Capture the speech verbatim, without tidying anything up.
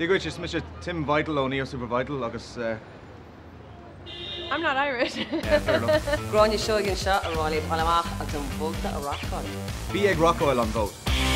Dígait is Mister Tim Vital ó Neo Super Vital agus. Uh... I'm not Irish. Yeah, fair enough. Grainne Seoige shot a Riley Panamach and some Volta a rock on. Bí ag rock oil on vote.